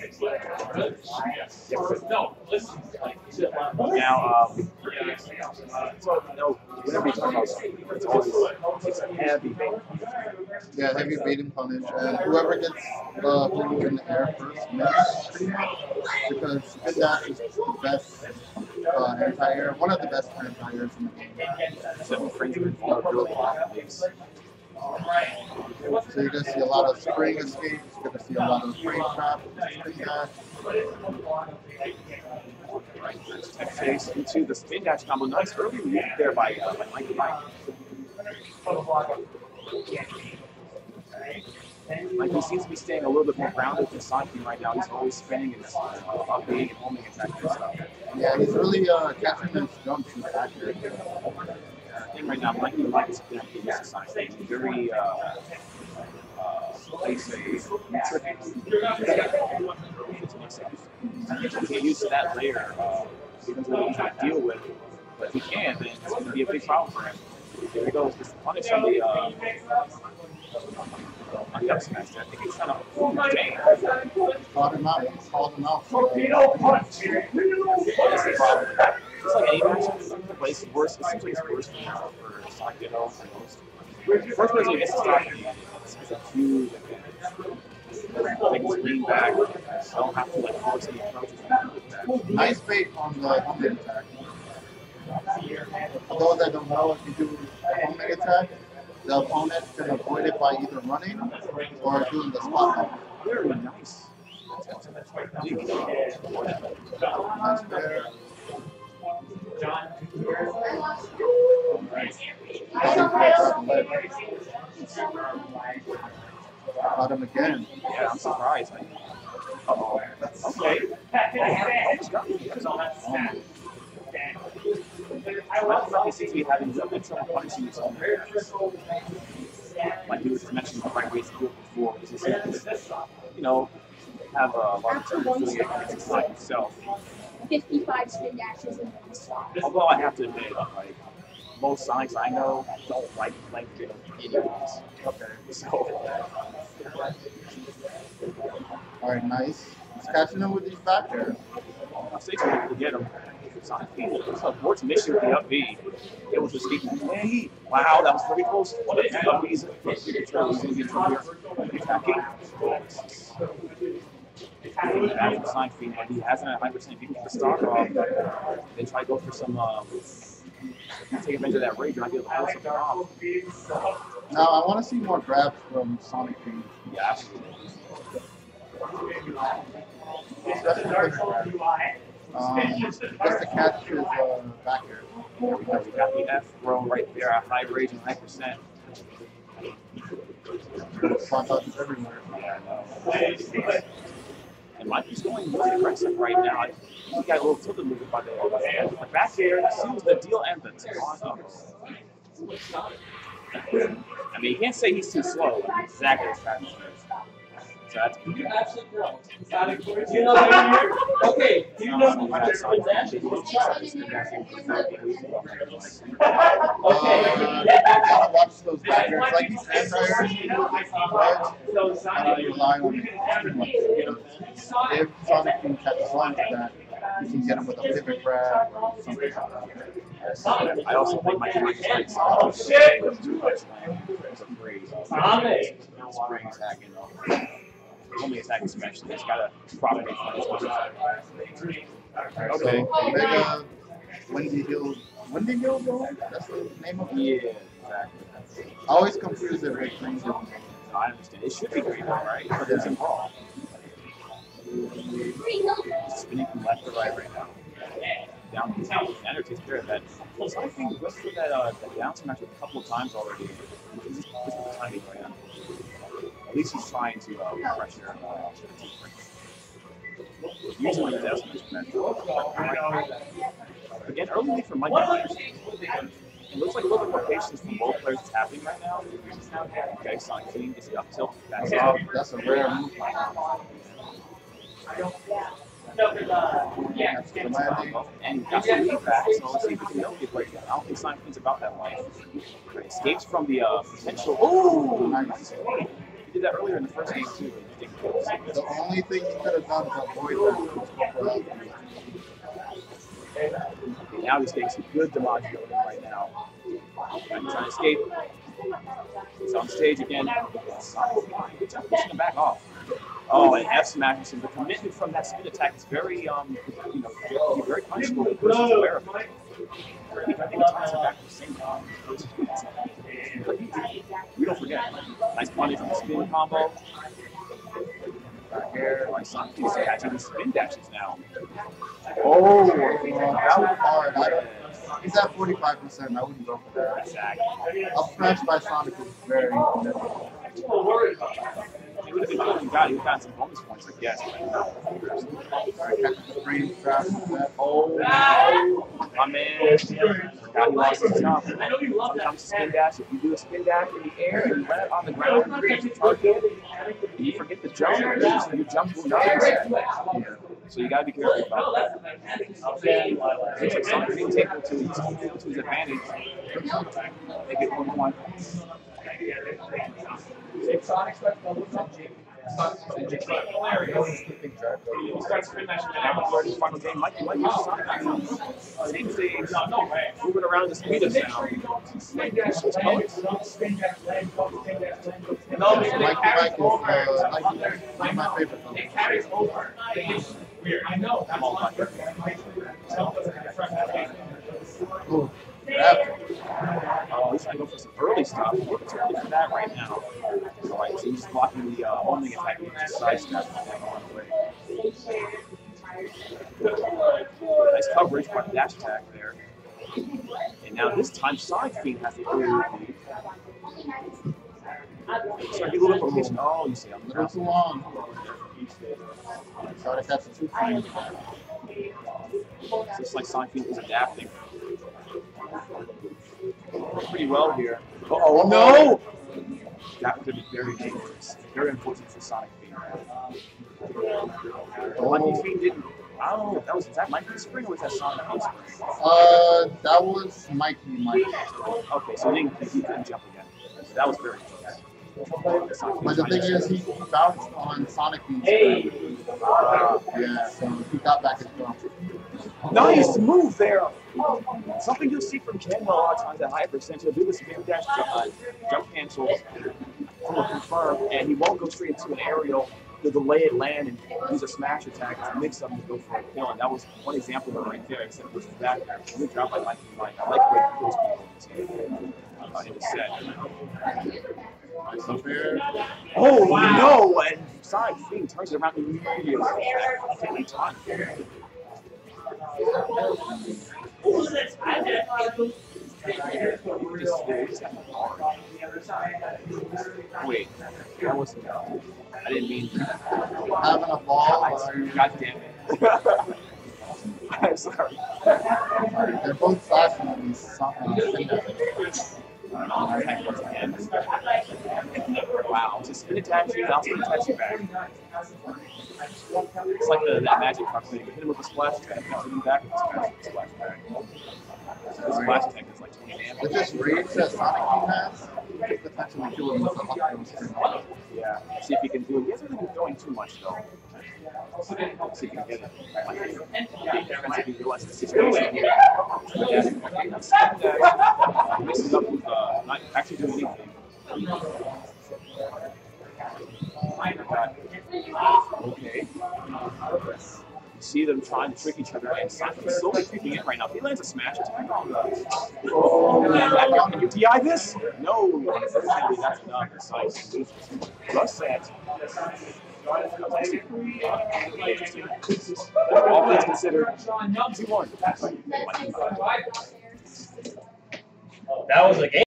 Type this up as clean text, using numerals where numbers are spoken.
Now, so whenever you talk about speed, it's a heavy bait. Yeah, heavy bait and punish, and whoever gets the hook in the air first wins, pretty much, because spin dash is the best anti-air, one of the best anti-airs in the game. So frames are vulnerability on these. So you're going to see a lot of spring escapes, you're going to see a lot of frame trap, spin dash. Takes into the spin dash combo. Nice early read there by MikeyMike. Like he seems to be staying a little bit more grounded than Sonicfiend right now. He's always spinning and upbeating and homing attacks and stuff. Yeah, he's really catching his jumps and accurate. I think right now MikeyMike is going to be used to Sonicfiend. He's very, if he get used to that layer, he doesn't know what he's going to deal with. But if he can, then it's going to be a big problem for him. Here he goes, just punish on the up smash. I think he's trying to dang. Caught him out. Called him out. Torpedo punch. That's the problem. It's like any match, but it's worse. It seems like it's worse for Sonicfiend than most. First person against Sonicfiend, it's a huge advantage. They can lean back. I don't have to like force any approaches. Nice bait on the homing attack. For those that don't know, if you do a homing attack, the opponent can avoid it by either running or doing the spot bump. Very nice. Nice there. Got him again. Yeah, I'm surprised. Uh-oh. Okay. He seems to be having trouble punishing his own players. Like he was just mentioning the right ways to do it before, because he seems to, have a lot of time doing it against his side himself. 55 spin dashes in one spot. Although I have to admit, like, most Sonics I know don't like playing anyways. Okay. So. Alright, nice. He's catching him with these back airs. I'll say to get him. Sonicfiend, Mort's mission with the up B. It was just hey, wow, that was pretty close. What is up B's? He's going to get from here. Attacking. Back from Sonicfiend, but he hasn't at 100%. If you can get the stock off, then try to go for some, take advantage of that rage and I be able to pull something off. Now, I want to see more grabs from Sonicfiend. Yeah, absolutely. Just to catch his back air. There we go. We got the F throw right there at high rage and 9%. Front touches everywhere. Yeah, I know. And Mikey's going really aggressive right now. He got a little tilted movement by the back air, seals the deal and the on up. I mean, you can't say he's too slow. He's exactly as fast as he is. So that's you're absolutely correct. You know they're here? Okay, do you know who Okay. Watch those back airs. Like these anti-airs, you rely on it too much. If Sonicfiend catches on to that, you can get him with a pivot grab or something like that. I also think MikeyMike is like, shit! Too much land. It's a freeze. Spring attacking. Only attack especially. It's got to propagate from his one. Okay. Big Windy Hill Zone? That's the name of it? Yeah, exactly. I always confuse it with Green Zone. I understand. It should be green, right? But there's a brawl. Spinning from left to right now. Down to the Ender takes care of that. So I think went for that down smash a couple of times already. This is the timing right now. At least he's trying to pressure usually he does again, early lead for MikeyMike. It looks like a little bit more patience from both players is happening right now. Okay, Sonicfiend gets the up tilt. That's a rare move. And he got the lead back, so let's see if he can milk it. But I don't think Sonicfiend's about that life. Escapes from the potential. Oh, nice. He did that earlier in the first game too. The only thing he could have done to avoid that was go for that. Okay, now he's getting some good damage going right now. Trying to escape. He's on stage again. Good job pushing him back off. Oh, and F smashes him. The commitment from that spin attack is very, very punishable. The person is aware of it. I think it ties him back at the same time. We don't forget. Nice punish from the spin combo. Back here, like Sonicfiend is catching the spin dashes now. Oh, that was hard. He's at 45%. I wouldn't go for that. Exactly. Up smash by Sonic is very difficult. He would have been good if he got some bonus points, I guess. Alright, catch the frame trap. Oh, my man. Forgot he lost his jump. Sometimes spin dash, if you do a spin dash in the air and you land it on the ground, you forget the jump, your jump will not reset. So you gotta be careful about that. Looks like Sonicfiend able to use his advantage. Make it 1-1. Final game, MikeyMike versus Sonicfiend. Same stage, moving around the speed of sound. MikeyMike is one of my favorite films. I know. I'm all about that. Ooh, grab. Oh, he's trying to go for some early stuff. We're too early for that right now. Alright, so he's just blocking the homing attack with just side step on the way. Nice coverage by the dash attack there. And now this time Sonicfiend has the early lead. Start getting a little bit of oh, you see, I'm Little too long. Sonic has the 2 frames. Looks like Sonicfiend is adapting pretty well here. Oh no! That could be very dangerous. Very unfortunate for Sonicfiend. MikeyFiend didn't. Oh, that that Mikey's spring or was that Sonicfiend's spring? That was MikeyMike. Okay, so he couldn't jump again. So that was very close. But the thing is, he bounced on Sonicfiend's spring. Yeah, so he got back his jump. Nice move there. Something you'll see from Ken a lot of times at high percent. He'll do this spin dash jump cancels from a confirm, and he won't go straight into an aerial. He'll delay it, land, and use a smash attack to mix up and go for a kill. And that was one example of it right there. Except pushes back there. Good job by MikeyMike. I like the way he kills people in the set. Oh no! And Sonicfiend turns it around immediately. Any time. Wait, that wasn't. I didn't mean having a ball. God damn it. I'm sorry. They're both flashing on these wow, just spin attack you, I'll spin attack you back. It's like that magic puck thing. You hit him with a splash attack, you hit him back with a splash attack. So the splash attack is like 20 damage. It's just rage that Sonicfiend has. You could potentially kill him with a hot string. Yeah, see if he can do it. He hasn't really been throwing too much though. See if he can get it. Depends if he realizes the situation here. Mixing up with not actually doing anything. Okay. You see them trying to trick each other, and Sonicfiend's slowly creeping in right now. If he lands a smash attack on the. Oh, can you DI this? No. Unfortunately, that's enough. Sonicfiend loses. Plus set. All things considered, 2-1. That was a game.